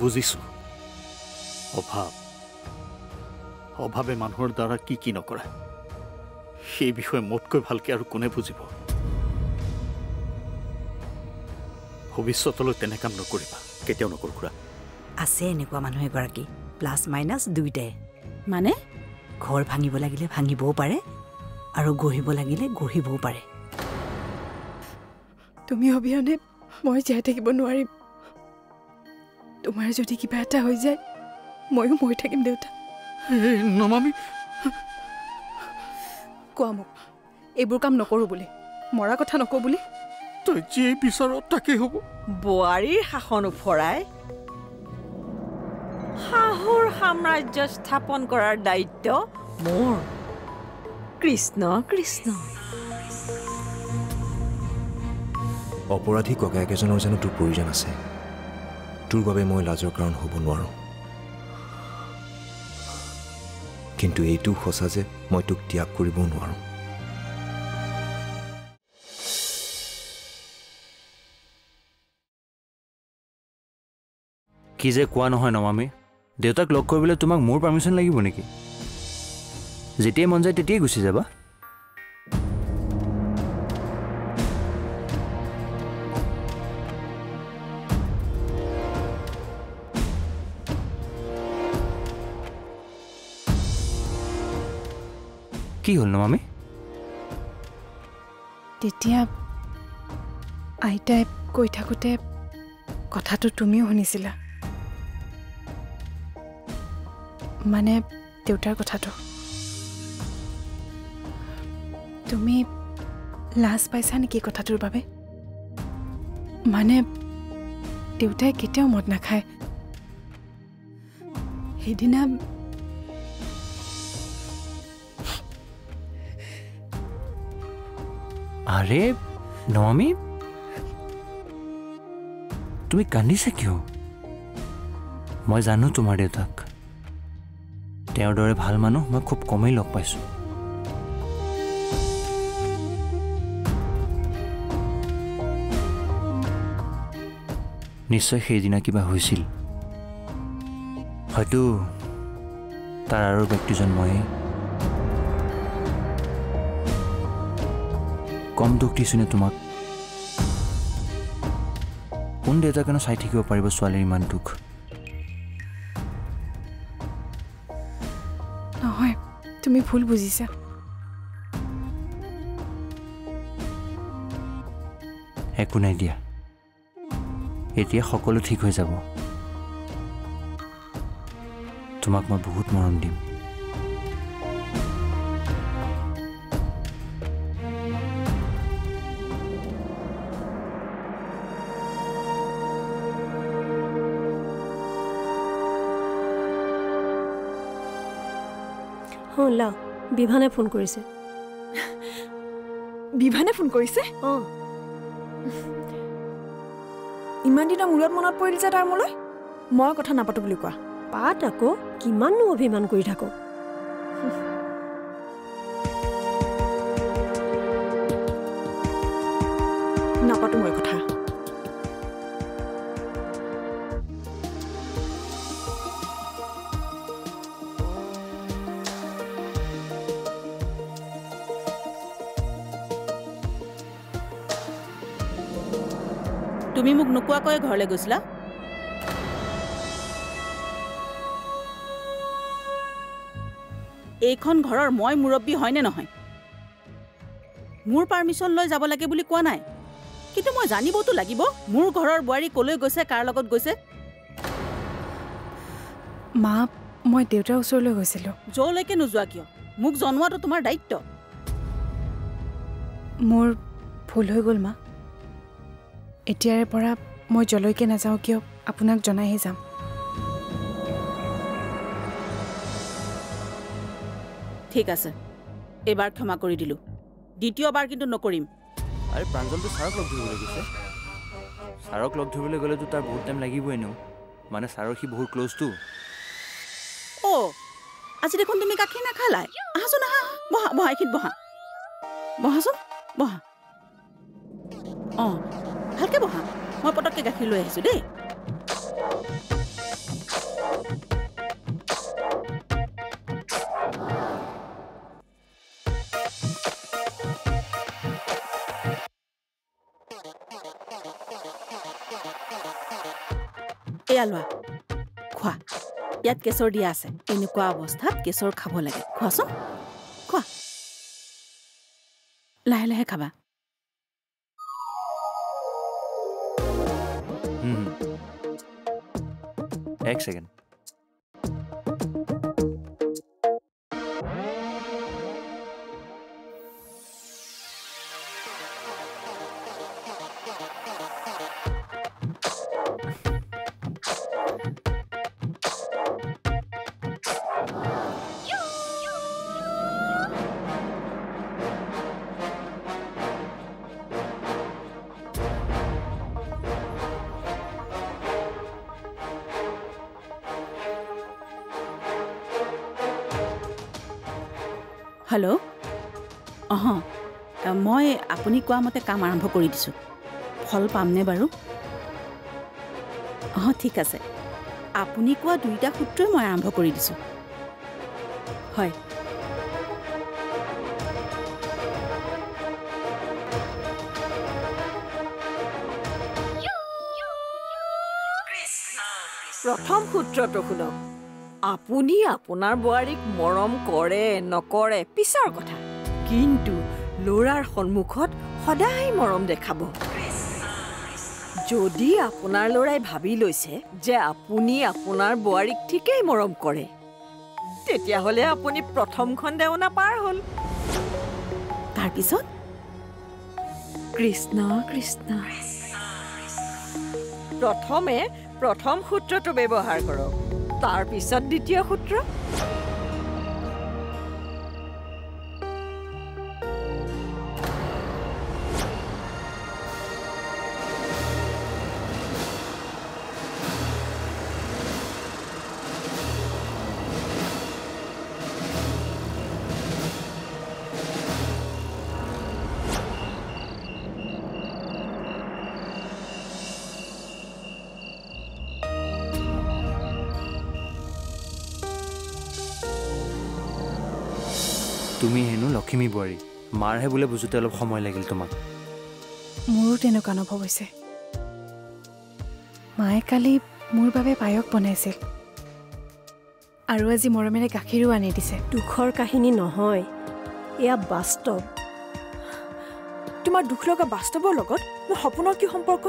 বুজিছো অভাৱে মানুহৰ দ্বাৰা কি নকৰে সেই বিষয়ে মোতকৈ ভালকে আৰু কোনে বুজিব ভৱিষ্যতলৈ তেনে কাম নকৰিবা কেতিয়াও নকৰো খুৰা আছে এনেকুৱা মানুহ এগৰাকী প্লাছ মাইনাছ দুইটাই মানে ঘৰ ভাঙিব লাগিলে ভাঙিবও পাৰে আৰু গঢ়িব লাগিলে গঢ়িবও পাৰে তুমি অবিহনে মই জীয়াই থাকিব নোৱাৰিম তোমাৰ যদি কিবা এটা হৈ যায় ময়ো মৰি থাকিম দেউতা নমামি কোৱা মোক এইবোৰ কাম নকৰো বুলি মৰা কথা নকওঁ বুলি তই যি বিচাৰ তাকেই হ'ব বোৱাৰীৰ শাসন উফৰাই শাহুৰ সাম্ৰাজ্য স্থাপন কৰাৰ দায়িত্ব মোৰ কৃষ্ণ কৃষ্ণ অপৰাধী ককায়েকেজনৰ জানো তোৰ প্ৰয়োজন আছে তোৰ বাবে মই লাজৰ কাৰণ হ'ব নোৱাৰো কিন্তু এইটো সঁচা যে মই তোক ত্যাগ কৰিবও নোৱাৰো কি যে কোৱা নহয় নমামি দেউতাক লগ কৰিবলৈ তোমাক মোৰ পাৰ্মিশ্যন লাগিব নেকি যেতিয়াই মন যায় তেতিয়াই গুচি যাবা কি হ'ল নমামি তেতিয়া আইতাই কৈ থাকোঁতে কথাটো তুমিও শুনিছিলা মানে দেউতাৰ কথাটো তুমি লাজ পাইছা নেকি কথাটোৰ বাবে মানে দেউতাই কেতিয়াও মদ নাখায় সেইদিনা আৰে নমামি তুমি কান্দিছা কিয় মই জানো তোমাৰ দেউতাক তেওঁৰ দৰে ভাল মানুহ মই খুব কমেই লগ পাইছোঁ নিশ্চয় সেইদিনা কিবা হৈছিল হয়তো তাৰ আৰু ব্যক্তিজন ময়েই কম দুখ দিছোনে তোমাক কোন দেউতাকেনো চাই থাকিব পাৰিব ছোৱালীৰ ইমান দুখ নহয় তুমি ভুল বুজিছা একো নাই দিয়া এতিয়া সকলো ঠিক হৈ যাব তোমাক মই বহুত মৰম দিম লা বিভানে ফোন কৰিছে বিভানে ফোন কৰিছে ইমান দিনৰ মূৰত মনত পৰিল যে তাৰ মোলৈ মই কথা নাপাতো বুলি কোৱা পাত আকৌ কিমাননো অভিমান কৰি থাকো নাপাতো মই কথা তুমি মোক নোকোৱাকৈ ঘৰলৈ গৈছিলা এইখন ঘৰৰ মই মুৰব্বী হয়নে নহয় মোৰ পাৰ্মিশ্যন লৈ যাব লাগে বুলি কোৱা নাই কিন্তু মই জানিবতো লাগিব মোৰ ঘৰৰ বোৱাৰী কলৈ গৈছে কাৰ লগত গৈছে মা মই দেউতাৰ ওচৰলৈ গৈছিলোঁ যলৈকে নোযোৱা কিয় মোক জনোৱাটো তোমাৰ দায়িত্ব মোৰ ভুল হৈ গ'ল মা এতিয়াৰে পৰা মই যলৈকে নাযাওঁ কিয় আপোনাক জনাইহে যাম ঠিক আছে এবাৰ ক্ষমা কৰি দিলোঁ দ্বিতীয়বাৰ কিন্তু নকৰিম আৰে প্ৰাঞ্জলটো ছাৰক লগ ধৰিবলৈ গৈছে ছাৰক লগ ধৰিবলৈ গ'লেতো তাৰ বহুত টাইম লাগিবই এনেও মানে ছাৰৰ সি বহুত ক্ল'জটো আজি দেখোন তুমি গাখীৰ নাখালাই আহাচোন আহা বহা বহা এইখিনিত বহা বহাচোন বহা ভালকে বহা মই পটককৈ গাখীৰ লৈ আহিছোঁ দেই এয়া লোৱা খোৱা ইয়াত কেশৰ দিয়া আছে এনেকুৱা অৱস্থাত কেশৰ খাব লাগে খোৱাচোন খোৱা লাহে লাহে খাবা এক ছেকেণ্ড হেল্ল' মই আপুনি কোৱা মতে কাম আৰম্ভ কৰি দিছোঁ ফল পামনে বাৰু ঠিক আছে আপুনি কোৱা 2টা সূত্ৰই মই আৰম্ভ কৰি দিছোঁ হয় প্ৰথম সূত্ৰটো শুনক আপুনি আপোনাৰ বোৱাৰীক মৰম কৰে নকৰে পিছৰ কথা কিন্তু ল'ৰাৰ সন্মুখত সদায় মৰম দেখাব যদি আপোনাৰ ল'ৰাই ভাবি লৈছে যে আপুনি আপোনাৰ বোৱাৰীক ঠিকেই মৰম কৰে তেতিয়াহ'লে আপুনি প্ৰথমখন দেওনা পাৰ হ'ল তাৰপিছত কৃষ্ণ কৃষ্ণ প্ৰথমে প্ৰথম সূত্ৰটো ব্যৱহাৰ কৰক তাৰ পিছত দ্বিতীয় সূত্ৰ তুমি হেনো লক্ষ্মী বোৱাৰী মাৰহে বোলে বুজোতে অলপ সময় লাগিল তোমাক মোৰো তেনেকুৱা অনুভৱ হৈছে মায়ে কালি মোৰ বাবে পায়স বনাইছিল আৰু আজি মৰমেৰে গাখীৰো আনি দিছে দুখৰ কাহিনী নহয় এয়া বাস্তৱ তোমাৰ দুখ লগা বাস্তৱৰ লগত মোৰ সপোনৰ কি সম্পৰ্ক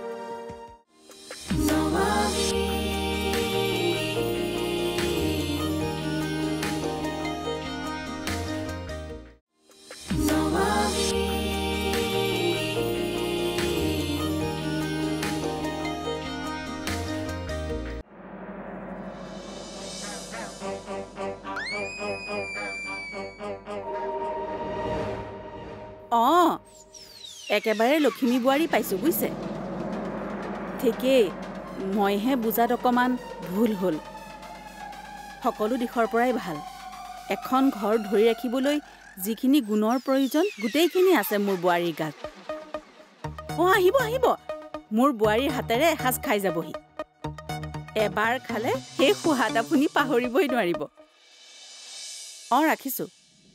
একেবাৰে লক্ষ্মী বোৱাৰী পাইছোঁ বুজিছে ঠিকেই মইহে বুজাত অকণমান ভুল হ'ল সকলো দিশৰ পৰাই ভাল এখন ঘৰ ধৰি ৰাখিবলৈ যিখিনি গুণৰ প্ৰয়োজন গোটেইখিনি আছে মোৰ বোৱাৰীৰ গাত আহিব আহিব মোৰ বোৱাৰীৰ হাতেৰে এসাঁজ খাই যাবহি এবাৰ খালে সেই সোৱাদ আপুনি পাহৰিবই নোৱাৰিব ৰাখিছোঁ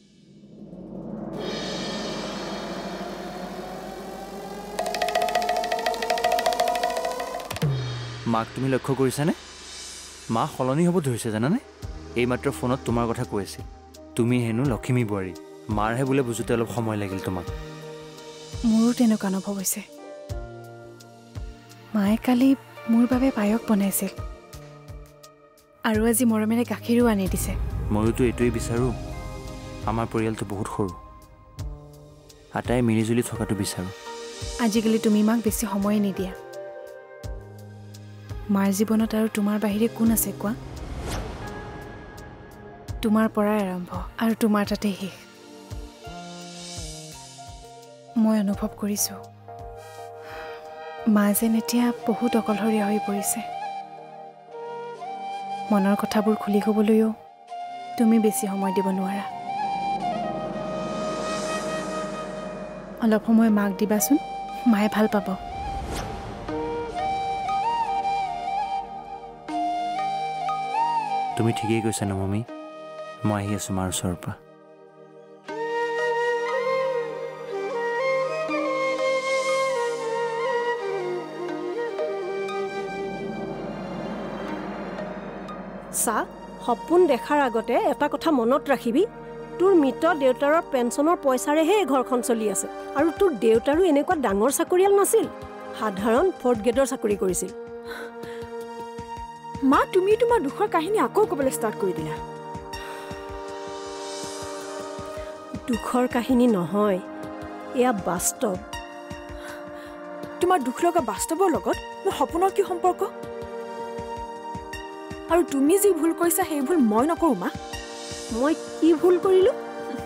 মাক তুমি লক্ষ্য কৰিছানে মা সলনি হ'ব ধৰিছে জানানে এইমাত্ৰ ফোনত তোমাৰ কথা কৈ আছিল তুমি হেনো লক্ষ্মী বোৱাৰী মাৰহে বোলে বুজোতে অলপ সময় লাগিল তোমাক মোৰো তেনেকুৱা অনুভৱ হৈছে মায়ে কালি মোৰ বাবে পায়স বনাইছিল আৰু আজি মৰমেৰে গাখীৰো আনি দিছে ময়োতো এইটোৱেই বিচাৰোঁ আমাৰ পৰিয়ালটো বহুত সৰু আটাই মিলিজুলি থকাটো বিচাৰোঁ আজিকালি তুমি মাক বেছি সময় নিদিয়া মাৰ জীৱনত আৰু তোমাৰ বাহিৰে কোন আছে কোৱা তোমাৰ পৰাই আৰম্ভ আৰু তোমাৰ তাতে শেষ মই অনুভৱ কৰিছোঁ মা যেন এতিয়া বহুত অকলশৰীয়া হৈ পৰিছে মনৰ কথাবোৰ খুলি ক'বলৈও তুমি বেছি সময় দিব নোৱাৰা অলপ সময় মাক দিবাচোন মায়ে ভাল পাব তুমি ঠিকেই কৈছা ন মমী মই আহি আছোঁ মাৰ ওচৰৰ পৰা চা সপোন দেখাৰ আগতে এটা কথা মনত ৰাখিবি তোৰ মৃত দেউতাৰৰ পেঞ্চনৰ পইচাৰেহে এই ঘৰখন চলি আছে আৰু তোৰ দেউতাৰো এনেকুৱা ডাঙৰ চাকৰিয়াল নাছিল সাধাৰণ 4th গ্ৰেডৰ চাকৰি কৰিছিল মা তুমি তোমাৰ দুখৰ কাহিনী আকৌ ক'বলৈ ষ্টাৰ্ট কৰি দিলা দুখৰ কাহিনী নহয় এয়া বাস্তৱ তোমাৰ দুখ লগা বাস্তৱৰ লগত মোৰ সপোনৰ কি সম্পৰ্ক আৰু তুমি যি ভুল কৰিছা সেই ভুল মই নকৰোঁ মা মই কি ভুল কৰিলোঁ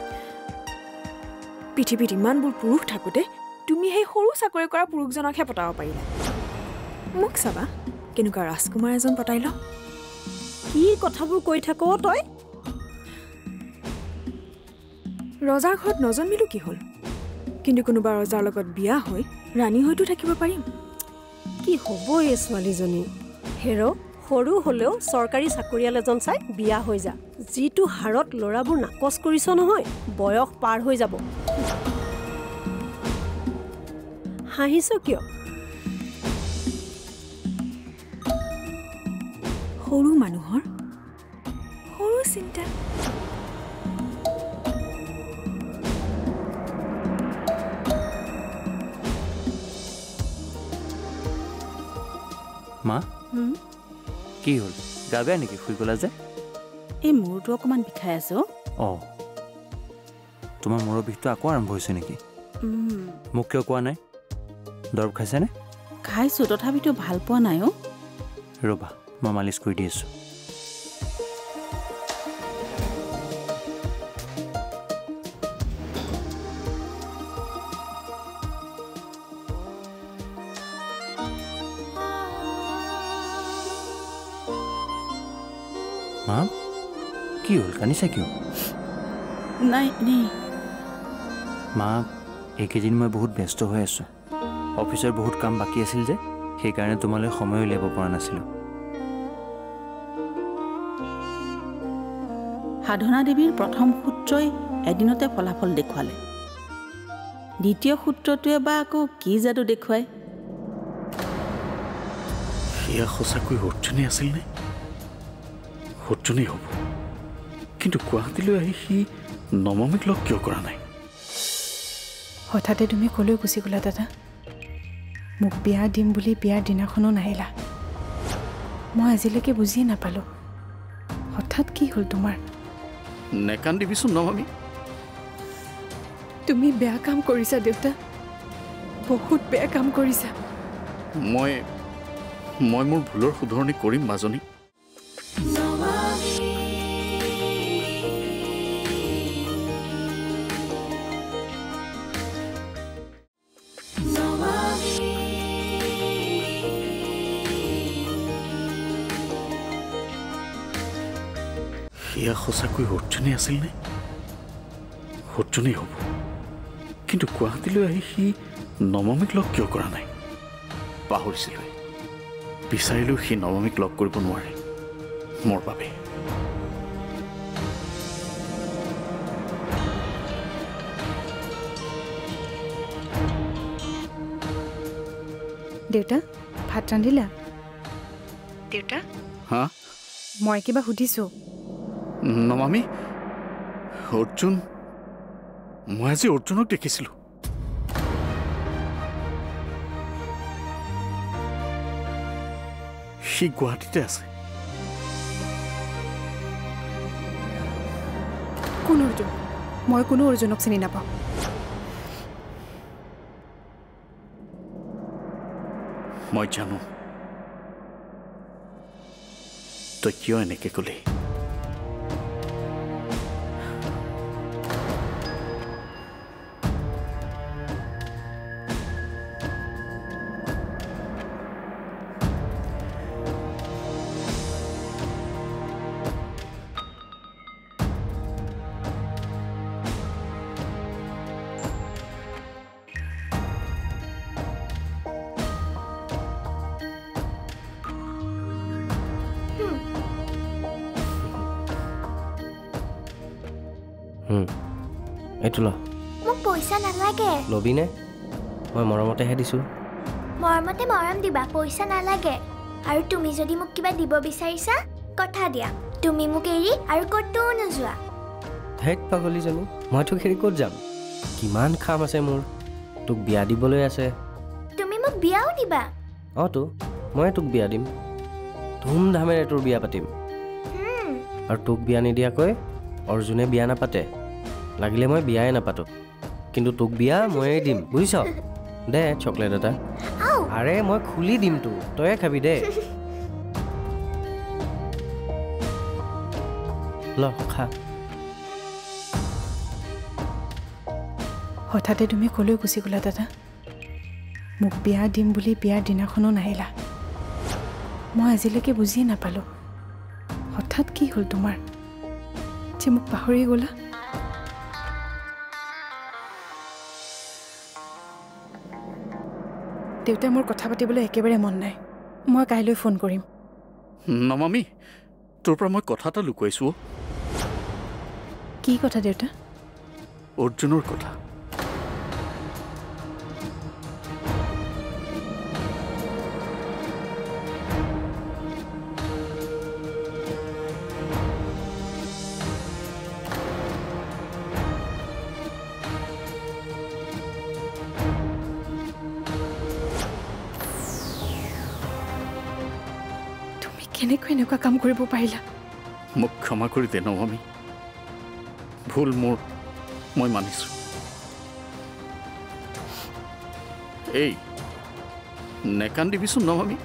পৃথিৱীত ইমানবোৰ পুৰুষ থাকোঁতে তুমি সেই সৰু চাকৰি কৰা পুৰুষজনকহে পতাব পাৰিলা মোক চাবা কেনেকুৱা ৰাজকুমাৰ এজন পতাই ল কি কথাবোৰ কৈ থাক তই ৰজাৰ ঘৰত নজন্মিলোঁ কি হ'ল কিন্তু কোনোবা ৰজাৰ লগত বিয়া হৈ ৰাণী হয়তো থাকিব পাৰিম কি হ'ব এই ছোৱালীজনী হেৰ সৰু হ'লেও চৰকাৰী চাকৰিয়াল এজন চাই বিয়া হৈ যা যিটো হাৰত ল'ৰাবোৰ নাকচ কৰিছ নহয় বয়স পাৰ হৈ যাব হাঁহিছ কিয় সৰু মানুহৰ সৰু চিন্তা মা কি হ'ল গা বেয়া নেকি শুই গ'লা যে এই মূৰটো অকণমান বিষাই আছে অঁ তোমাৰ মূৰৰ বিষটো আকৌ আৰম্ভ হৈছে নেকি মোক কিয় কোৱা নাই দৰৱ খাইছেনে খাইছোঁ তথাপিতো ভাল পোৱা নাই ৰ'বা মই মালিচ কৰি দি আছোঁ মা কি হ'ল কান্দিছা কিয় নাই নে মা এইকেইদিন মই বহুত ব্যস্ত হৈ আছোঁ অফিচৰ বহুত কাম বাকী আছিল যে সেইকাৰণে তোমালৈ সময় উলিয়াব পৰা নাছিলোঁ সাধনা দেৱীৰ প্ৰথম সূত্ৰই এদিনতে ফলাফল দেখুৱালে দ্বিতীয় সূত্ৰটোৱে বা আকৌ কি যাদু দেখুৱায় সেয়া সঁচাকৈ অৰ্জুনে আছিল নে অৰ্জুনেই হ'ব কিন্তু গুৱাহাটীলৈ আহি সি নৱমীক লগ কিয় কৰা নাই হঠাতে তুমি ক'লৈ গুচি গ'লা দাদা মোক বিয়া দিম বুলি বিয়াৰ দিনাখনো নাহিলা মই আজিলৈকে বুজিয়ে নাপালোঁ হঠাৎ কি হ'ল তোমাৰ নেকান্দিবিচোন নৱমী তুমি বেয়া কাম কৰিছা দেউতা বহুত বেয়া কাম কৰিছা মই মোৰ ভুলৰ শুধৰণি কৰিম মাজনী সেয়া সঁচাকৈ অৰ্জুনে আছিল নে অৰ্জুনেই হ'ব কিন্তু গুৱাহাটীলৈ আহি সি নৱমীক লগ কিয় কৰা নাই পাহৰিছিলোঁ বিচাৰিলেও সি নৱমীক লগ কৰিব নোৱাৰে মোৰ বাবে দেউতা ভাত ৰান্ধিলা দেউতা হা মই কিবা সুধিছোঁ নমামী অৰ্জুন মই আজি অৰ্জুনক দেখিছিলোঁ সি গুৱাহাটীতে আছে কোন অৰ্জুন মই কোনো অৰ্জুনক চিনি নাপাওঁ মই জানো তই কিয় এনেকে ক'লি এইটো ল মোক পইচা নালাগে লবিনে মই মৰমতেহে দিছোঁ মৰমতে মৰম দিবা পইচা নালাগে আৰু তুমি যদি মোক কিবা দিব বিচাৰিছা কথা দিয়া তুমি মোক এৰি আৰু ক'তো নোযোৱা ধেত পাগলীজনী মই তোক এৰি ক'ত যাম কিমান খাম আছে মোৰ তোক বিয়া দিবলৈ আছে তুমি মোক বিয়াও দিবা তো মই তোক বিয়া দিম ধুমধামেৰে তোৰ বিয়া পাতিম আৰু তোক বিয়া নিদিয়াকৈ অৰ্জুনে বিয়া নাপাতে লাগিলে মই বিয়াই নাপাতো কিন্তু তোক বিয়া ময়ে দিম বুজিছ দে চকলেট এটা আৰে মই খুলি দিম তো তয়ে খাবি দে ল খা হঠাতে তুমি ক'লৈ গুচি গ'লা দাদা মোক বিয়া দিম বুলি বিয়াৰ দিনাখনো নাহিলা মই আজিলৈকে বুজিয়ে নাপালোঁ হঠাৎ কি হ'ল তোমাৰ যে মোক পাহৰি গ'লা দেউতাই মোৰ কথা পাতিবলৈ একেবাৰে মন নাই মই কাইলৈ ফোন কৰিম নমামি তোৰ পৰা মই কথা এটা লুকুৱাইছোঁ কি কথা দেউতা অৰ্জুনৰ কথা কেনেকৈ এনেকুৱা কাম কৰিব পাৰিলা মোক ক্ষমা কৰি দে নমামি ভুল মোৰ মই মানিছোঁ এই নেকান্দিবিচোন নমামি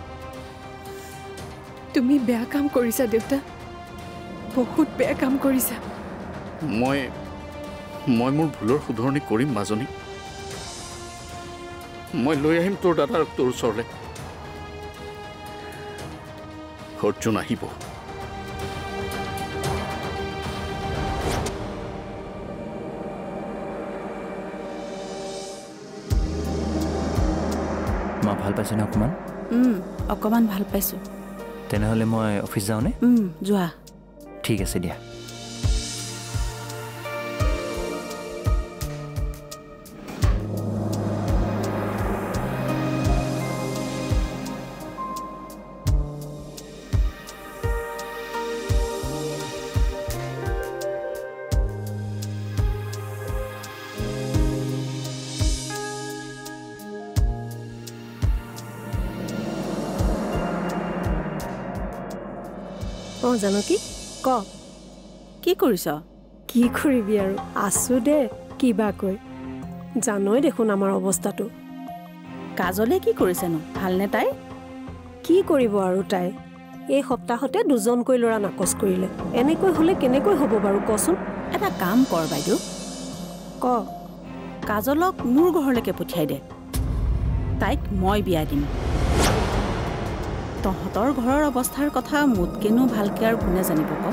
তুমি বেয়া কাম কৰিছা দেউতা বহুত বেয়া কাম কৰিছা মই মোৰ ভুলৰ শুধৰণি কৰিম মাজনী মই লৈ আহিম তোৰ দাদাক তোৰ ওচৰলৈ অৰ্জুন আহিব মা ভাল পাইছেনে অকণমান অকণমান ভাল পাইছোঁ তেনেহ'লে মই অফিচ যাওঁনে যোৱা ঠিক আছে দিয়া জানকী ক কি কৰিছ কি কৰিবি আৰু আছো দে কিবা কৈ জানই দেখোন আমাৰ অৱস্থাটো কাজলে কি কৰিছেনো ভালনে তাই কি কৰিব আৰু তাই এই সপ্তাহতে দুজনকৈ ল'ৰা নাকচ কৰিলে এনেকৈ হ'লে কেনেকৈ হ'ব বাৰু কচোন এটা কাম কৰ বাইদেউ ক কাজলক মোৰ ঘৰলৈকে পঠিয়াই দে তাইক মই বিয়া দিম তহঁতৰ ঘৰৰ অৱস্থাৰ কথা মোতকেনো ভালকৈ আৰু কোনে জানিব ক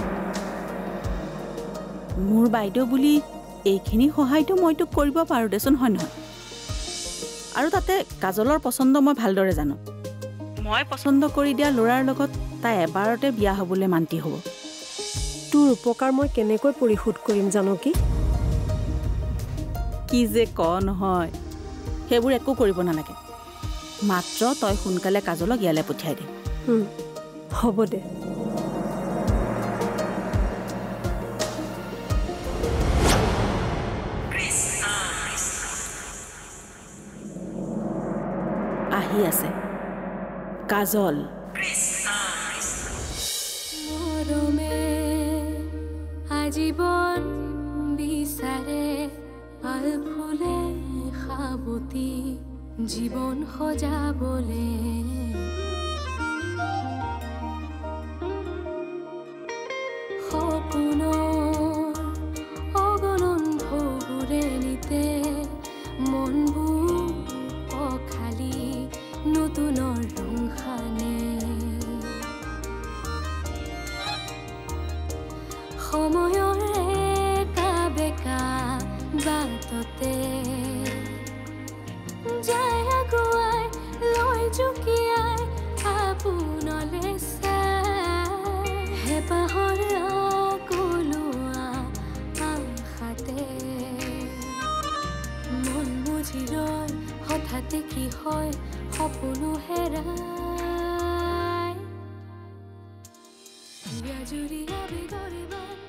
মোৰ বাইদেউ বুলি এইখিনি সহায়টো মই তোক কৰিব পাৰোঁ দেচোন হয় নহয় আৰু তাতে কাজলৰ পচন্দ মই ভালদৰে জানো মই পচন্দ কৰি দিয়া ল'ৰাৰ লগত তাই এবাৰতে বিয়া হ'বলৈ মান্তি হ'ব তোৰ উপকাৰ মই কেনেকৈ পৰিশোধ কৰিম জানকী কি যে ক নহয় সেইবোৰ একো কৰিব নালাগে মাত্ৰ তই সোনকালে কাজলক ইয়ালৈ পঠিয়াই দে হ'ব দে আহি আছে কাজল মৰমে আজীৱন বিচাৰে আল ফুলে সাবতি জীৱন সজাবলে সপোনৰ অগণন ঢৌবোৰে নিতে মনবোৰ অখালি নতুনৰ ৰং সানে সময়ৰ একা বেকা বাটতে যায় আগুৱাই লৈ জুকিয়াই আপোনলে চাই হেঁপাহৰ আকলোৱা আশাতে মন বুজি ৰয় হঠাতে কি হয় সপোনো হেৰাই আজুৰি আবেগৰে বান